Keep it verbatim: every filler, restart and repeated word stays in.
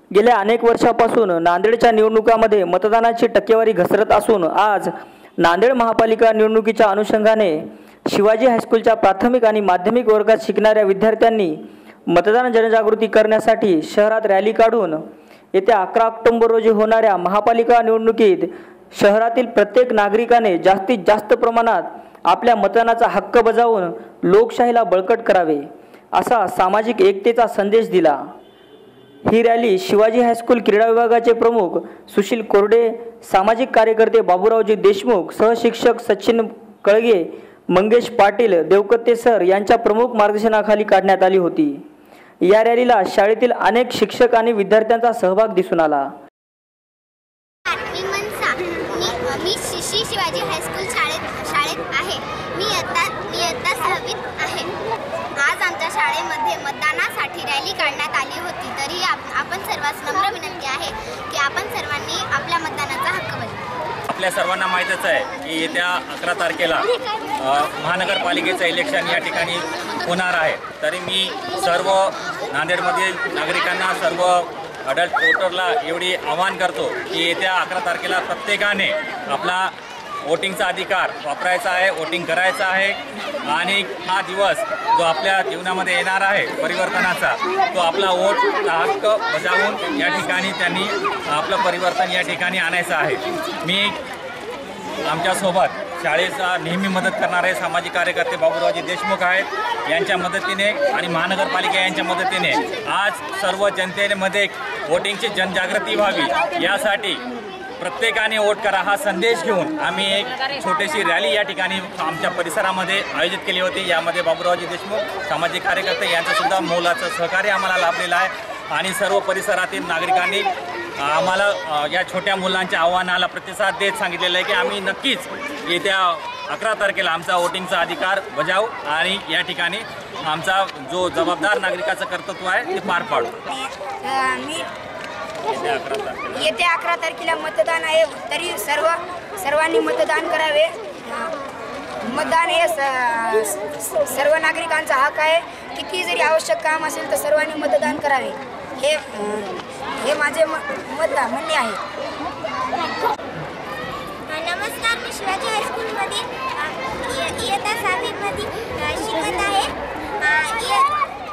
गेल्या अनेक वर्षापासून नांदेडच्या निवडणुकांमध्ये मतदानाची टक्केवारी घसरत असून आज नांदेड महापालिका निवडणुकीच्या अनुषंगाने शिवाजी हायस्कूलच्या प्राथमिक आणि माध्यमिक वर्गात शिकणाऱ्या विद्यार्थ्यांनी मतदान जनजागृती करण्यासाठी शहरात रॅली काढून येत्या अकरा ऑक्टोबर रोजी होणाऱ्या महापालिका निवडणुकीत शहरातील प्रत्येक नागरिकाने जास्तीत जास्त प्रमाणात आपल्या मतदानाचा हक्क बजावून लोकशाहीला बळकट करावे असा सामाजिक एकतेचा संदेश दिला। ही रॅली शिवाजी हायस्कूल क्रीडा विभागाचे प्रमुख सुशील कोरडे, सामाजिक कार्यकर्ते बाबूरावजी देशमुख, सहशिक्षक सचिन कळगे, मंगेश पाटील, देवकते सर यांच्या प्रमुख मार्गदर्शनाखाली काढण्यात आली होती। या रॅलीला शाळेतील अनेक शिक्षक आणि विद्यार्थ्यांचा सहभाग दिसून आला। मी श्री शिवाजी हायस्कूल शाळेत शाळेत आहे। मी इयत्ता मी इयत्ता सहावीत आहे। आज आमच्या शाळेमध्ये मतदानासाठी रॅली काढण्यात आली होती। तरी आपण सर्वांस नम्र विनंती आहे की आपण सर्वांनी आपल्या मतदानाचा हक्क बजावा। आपल्या सर्वांना माहीतच आहे की येत्या अकरा तारखेला महानगरपालिकेचं इलेक्शन या ठिकाणी होणार आहे। तरी मी सर्व नांदेडमधील नागरिकांना, सर्व अडल्ट वोटरला एवढी आवाहन करतो की येत्या अकरा तारखेला प्रत्येकाने आपला वोटिंगचा अधिकार वापरायचा आहे, वोटिंग करायचं आहे आणि हा दिवस जो आपल्या जीवनामध्ये येणार आहे परिवर्तनाचा, तो आपला वोट हक्क बजावून या ठिकाणी त्यांनी आपलं परिवर्तन या ठिकाणी आणायचं आहे। मी आमच्यासोबत शाळेचा नेहमी मदत करणारे सामाजिक कार्यकर्ते बाबूरावजी देशमुख आहेत, यांच्या मदतीने आणि महानगरपालिका यांच्या मदतीने आज सर्व जनतेमध्ये वोटिंगची जनजागृती व्हावी यासाठी प्रत्येकाने वोट करा हा संदेश घेऊन आम्ही एक छोटीशी रॅली या ठिकाणी आमच्या परिसरामध्ये आयोजित केली होती। यामध्ये बाबूरावजी देशमुख सामाजिक कार्यकर्ते यांचंसुद्धा मोलाचं सहकार्य आम्हाला लाभलेलं आहे आणि सर्व परिसरातील नागरिकांनी आम्हाला या छोट्या मुलांच्या आव्हानाला प्रतिसाद देत सांगितलेलं आहे की आम्ही नक्कीच येत्या अकरा तारखेला आमचा वोटिंगचा अधिकार बजावू आणि या ठिकाणी आमचा जो जबाबदार नागरिकाचं कर्तव्य आहे ते पार पाडू। मी येत्या अकरा तारखेला मतदान आहे, तरी सर्व सर्वांनी मतदान करावे। मतदान हे सर्व नागरिकांचा हक्क आहे। किती जरी आवश्यक काम असेल तर सर्वांनी मतदान करावे हे हे माझे मत म्हणणे आहे। नमस्कार, मी शिवाजी हायस्कूलमध्ये इयत्ता सहावीमध्ये शिकत आहे।